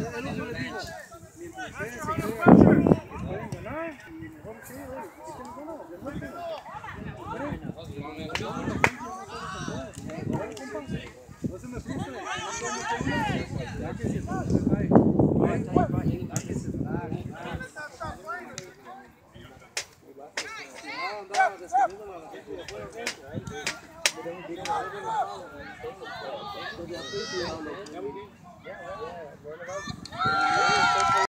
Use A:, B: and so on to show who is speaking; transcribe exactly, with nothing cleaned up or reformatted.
A: No se me frustre, ya que si está, andaba descubriendo la gente de afuera adentro. Ahí